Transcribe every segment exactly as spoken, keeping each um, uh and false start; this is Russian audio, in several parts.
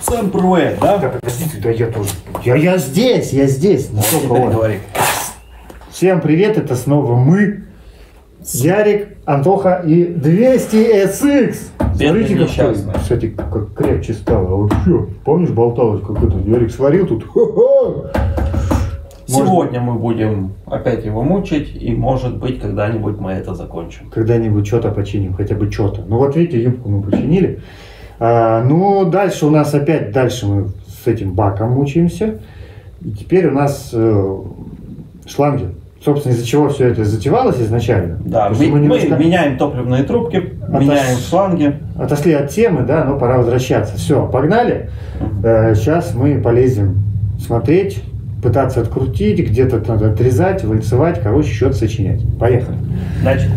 Всем привет, да? Да подождите, да я тоже. Я, я здесь, я здесь. Не только он. Говори. Всем привет, это снова мы. Ярик, Антоха и двести эс икс. Смотрите, несчастный. как, кстати, как крепче стало. А вообще, помнишь, болталось, как это, Ярик сварил тут. Хо-хо! Сегодня мы будем опять его мучить, и может быть когда-нибудь мы это закончим. Когда-нибудь что-то починим, хотя бы что-то. Ну вот видите, юбку мы починили. А, ну, дальше у нас опять, дальше мы с этим баком мучаемся. И теперь у нас э, шланги. Собственно, из-за чего все это затевалось изначально. Да, мы, мы немножко... меняем топливные трубки, Отош... меняем шланги. Отошли от темы, да, но пора возвращаться. Все, погнали. Uh-huh. Сейчас мы полезем смотреть, пытаться открутить, где-то надо отрезать, вальцевать, короче, что-то сочинять. Поехали. Дальше.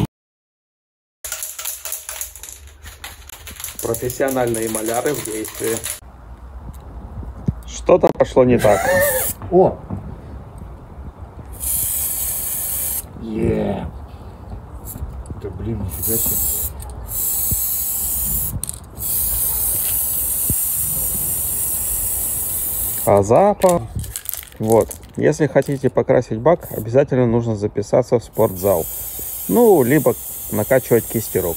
Профессиональные маляры в действии. Что-то пошло не так. О! Е! Да блин, нифига себе. А запах... Вот. Если хотите покрасить бак, обязательно нужно записаться в спортзал. Ну, либо накачивать кисти рук.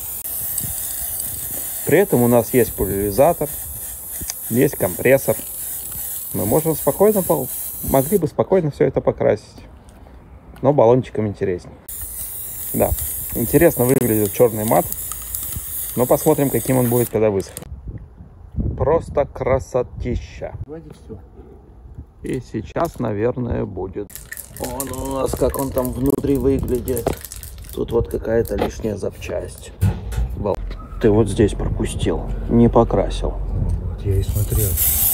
При этом у нас есть пульверизатор, есть компрессор. Мы можем спокойно, могли бы спокойно все это покрасить. Но баллончиком интереснее. Да, интересно выглядит черный мат. Но посмотрим, каким он будет, когда высохнет. Просто красотища. И сейчас, наверное, будет. Он у нас, как он там внутри выглядит. Тут вот какая-то лишняя запчасть. Ты вот здесь пропустил, не покрасил. Вот я и смотрел.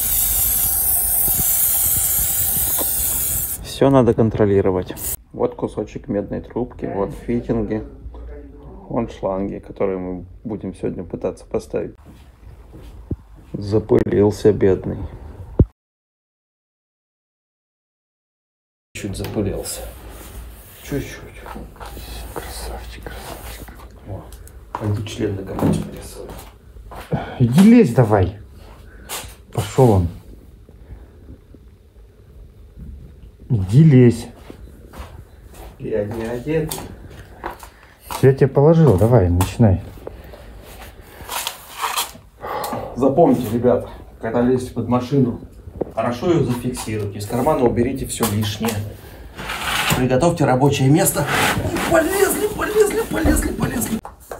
Все надо контролировать. Вот кусочек медной трубки, вот фитинги, вон шланги, которые мы будем сегодня пытаться поставить. Запылился бедный. Чуть запылился. Чуть-чуть. Красавчик, красавчик. О, пойду член на гамач порисую. Иди лезь давай. Пошел он. Иди лезь. Я не одет. Я тебе положил, давай, начинай. Запомните, ребята, когда лезете под машину, хорошо ее зафиксируйте. Из кармана уберите все лишнее. Приготовьте рабочее место. Полезли, полезли, полезли, полезли.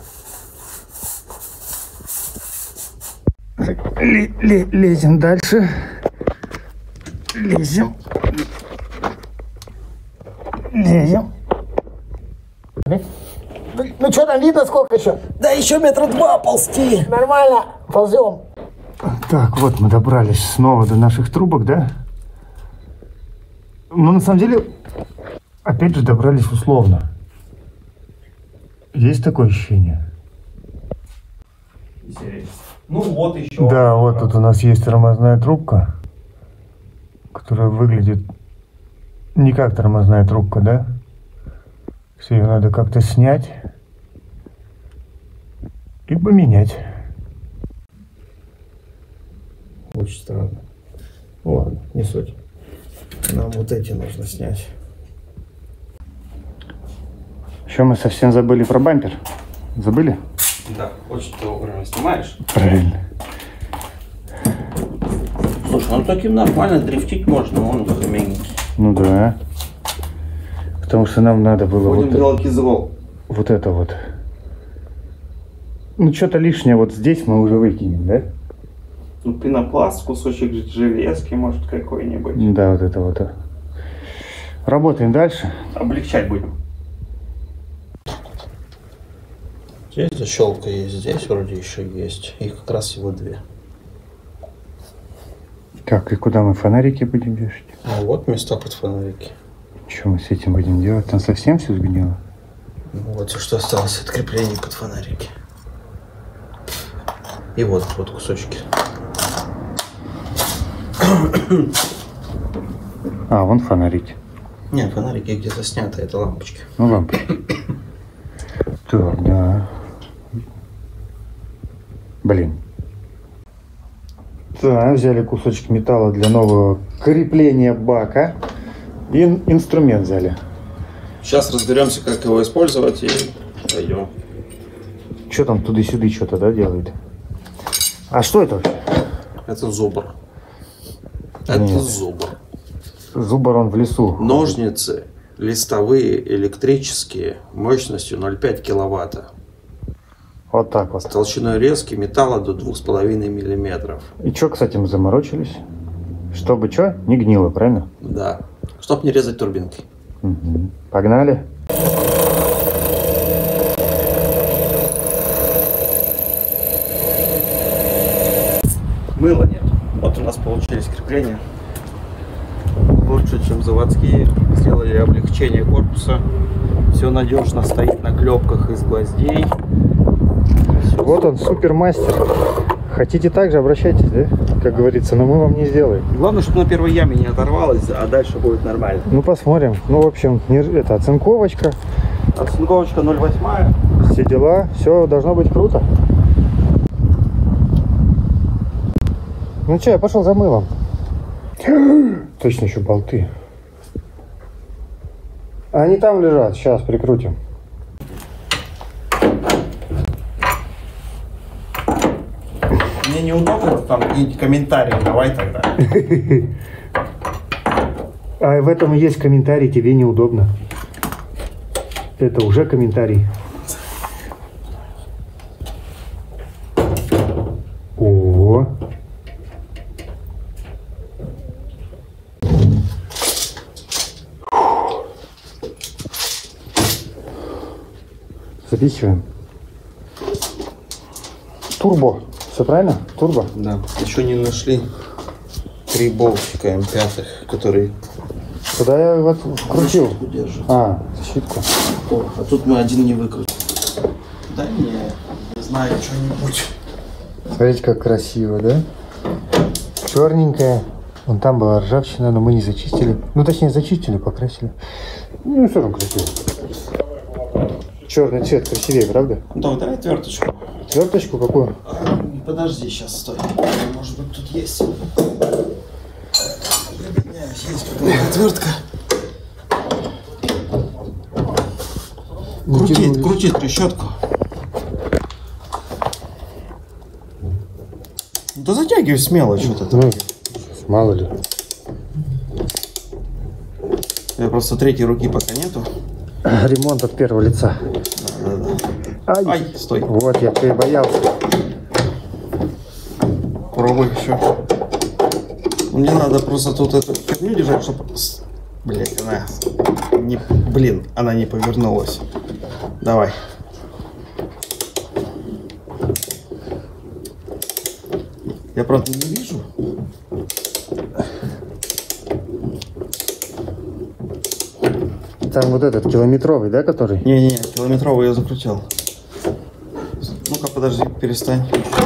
Лезем дальше. Лезем. Лезем. Ну что там видно, сколько еще? Да еще метра два ползти. Нормально, ползем. Так, вот мы добрались снова до наших трубок, да? Но на самом деле, опять же, добрались условно. Есть такое ощущение? Ну вот еще. Да, вот тут у нас есть тормозная трубка, которая выглядит не как тормозная трубка, да? Все, ее надо как-то снять и поменять. Очень странно. Ладно, не суть. Нам вот эти нужно снять. Еще мы совсем забыли про бампер. Забыли? Да, очень ты вовремя снимаешь. Правильно. Слушай, ну таким нормально дрифтить можно, он мягенький. Ну да. Потому что нам надо было Будем вот, делать кизлол. вот это вот. Ну что-то лишнее вот здесь мы уже выкинем, да? Ну пенопласт, кусочек железки, может, какой-нибудь. Да, вот это вот. Работаем дальше. Облегчать будем. Здесь защелка есть, здесь вроде еще есть. Их как раз всего две. Так, и куда мы фонарики будем вешать? А вот места под фонарики. Что мы с этим будем делать? Там совсем все сгнило? Ну, вот что осталось от крепления под фонарики. И вот, вот кусочки. А, вон фонарики. Нет, фонарики где-то сняты, это лампочки. Ну, лампочки. Так, да. Блин. Да, взяли кусочек металла для нового крепления бака. И инструмент взяли. Сейчас разберемся, как его использовать, и пойдем. Что там туда-сюда что-то, да, делает? А что это вообще? Это зубр. Это Нет. зубр. Зубр он в лесу. Ножницы листовые, электрические, мощностью ноль целых пять десятых киловатта. Вот так вот. С толщиной резки металла до двух с половиной миллиметров. И что, кстати, мы заморочились? Чтобы что? Не гнило, правильно? Да. Чтоб не резать турбинки. Угу. Погнали. Мыла нет. Вот у нас получились крепления. Лучше, чем заводские. Сделали облегчение корпуса. Все надежно стоит на клепках из гвоздей. Всё Вот он, супермастер. Хотите также, обращайтесь, да? Как говорится, но мы вам не сделаем. Главное, чтобы на первой яме не оторвалось, а дальше будет нормально. Ну, посмотрим. Ну, в общем, не, это оцинковочка. Оцинковочка ноль целых восемь. Все дела. Все должно быть круто. Ну что, я пошел за мылом. Точно еще болты. Они там лежат. Сейчас прикрутим. Мне неудобно, там какие-нибудь комментарии давай тогда. А в этом и есть комментарий, тебе неудобно. Это уже комментарий. О. Запихиваем. Турбо. Все правильно? Турбо? Да. Еще не нашли три болтика эм пять, которые Куда я вот вкрутил? защитку держат. А, защитку. О, а тут мы один не выкрутим. Да не, не знаю, что-нибудь. Смотрите, как красиво, да? Черненькая. Вон там была ржавчина, но мы не зачистили. Ну, точнее, зачистили, покрасили. Ну, все равно красиво. Черный цвет красивее, правда? Ну, давай отверточку. Отверточку какую? Подожди, сейчас стой. Может быть, тут есть. Есть какая-то отвертка. Крутит, крутит трещотку. Да затягивай смело что-то там. Ну, мало ли. Я просто третьей руки пока нету. Ремонт от первого лица. Да, да, да. Ай, Ай, стой. вот я ты боялся. Пробуй еще. Мне надо просто тут эту херню держать, чтобы... Блять, она... Не... Блин, она не повернулась. Давай. Я, правда, не вижу. Там вот этот километровый, да, который? Не-не, километровый я закрутил. Ну-ка, подожди, перестань.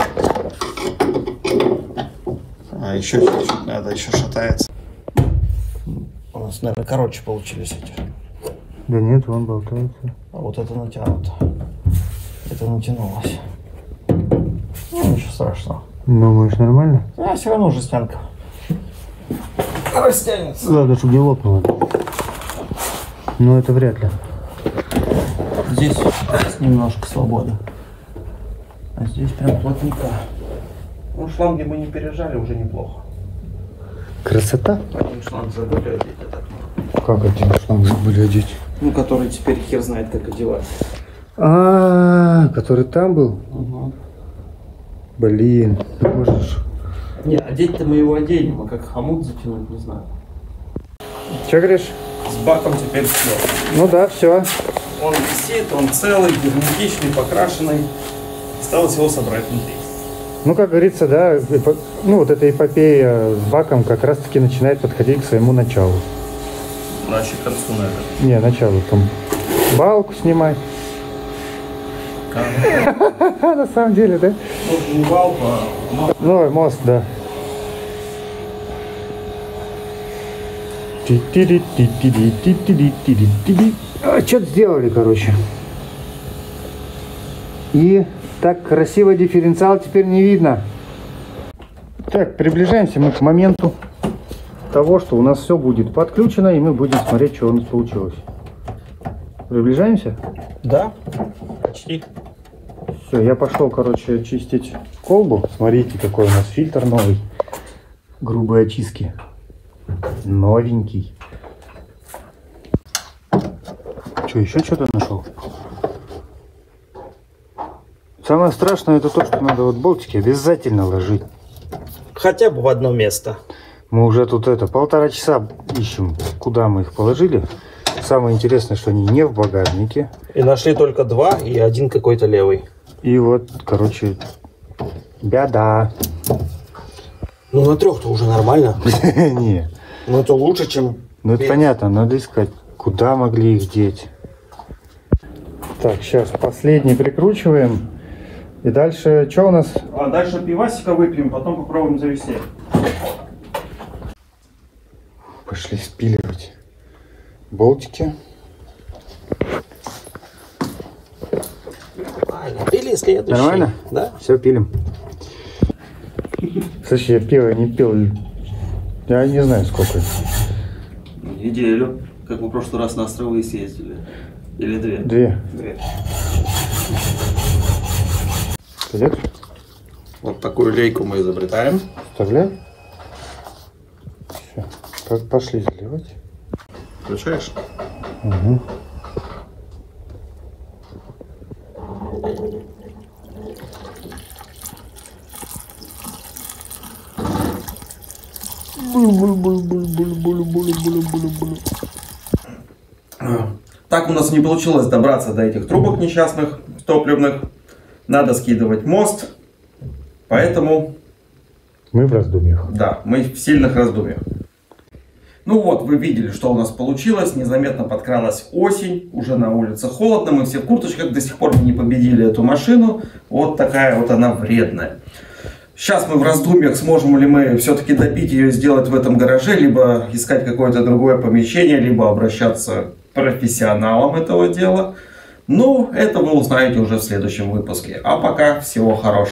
А, еще чуть-чуть надо, еще шатается. У нас, наверное, короче получились эти. Да нет, он болтается. А вот это натянуто. Это натянулось. Ну, ничего страшного. Думаешь, нормально? А, все равно жестянка. Растянется. Ладно, чтобы не лопнуло. Ну, это вряд ли. Здесь, здесь немножко свободы. А здесь прям плотненько. Ну, шланги мы не пережали, уже неплохо. Красота? Один шланг забыли одеть, а так. Как один шланг забыли одеть? Ну, который теперь хер знает, как одевать. А, который там был? Угу. Блин, ты можешь... Не, одеть-то мы его оденем, а как хомут затянуть, не знаю. Че говоришь? С баком теперь все. Ну да, все. Он висит, он целый, герметичный, покрашенный. Осталось его собрать внутри. Ну, как говорится, да, эпо... ну вот эта эпопея с баком как раз-таки начинает подходить к своему началу. Вообще к концу, наверное. Не, началу там балку снимать. На самом деле, да? Ну, не балку, а мост. Ну, мост, да. А, что-то сделали, короче. И так красиво дифференциал теперь не видно. Так, приближаемся мы к моменту того, что у нас все будет подключено, и мы будем смотреть, что у нас получилось. Приближаемся? Да, почти. Все, я пошел, короче, чистить колбу. Смотрите, какой у нас фильтр новый. Грубой очистки. Новенький. Что, еще что-то нашел? Самое страшное это то, что надо вот болтики обязательно ложить. Хотя бы в одно место. Мы уже тут это полтора часа ищем, куда мы их положили. Самое интересное, что они не в багажнике. И нашли только два и один какой-то левый. И вот, короче, беда. Ну на трех-то уже нормально. Не. Ну это лучше, чем... Ну это понятно, надо искать, куда могли их деть. Так, сейчас последний прикручиваем. И дальше, что у нас? А дальше пивасика выпьем, потом попробуем завести. Пошли спиливать болтики. Или следующий. Нормально? Да. Все, пилим. Слушай, я пиво не пил. Я не знаю сколько. Неделю, как мы в прошлый раз на островы съездили. Или две? Две. Две. Пойдет? Вот такую лейку мы изобретаем. Вставляй. Все. Пошли заливать. Включаешь? Угу. Так у нас не получилось добраться до этих трубок несчастных топливных. Надо скидывать мост. Поэтому... Мы в раздумьях. Да, мы в сильных раздумьях. Ну вот, вы видели, что у нас получилось. Незаметно подкралась осень. Уже на улице холодно. Мы все в курточках. До сих пор мы не победили эту машину. Вот такая вот она вредная. Сейчас мы в раздумьях, сможем ли мы все-таки добить ее и сделать в этом гараже, либо искать какое-то другое помещение, либо обращаться к профессионалам этого дела. Ну, это вы узнаете уже в следующем выпуске. А пока всего хорошего.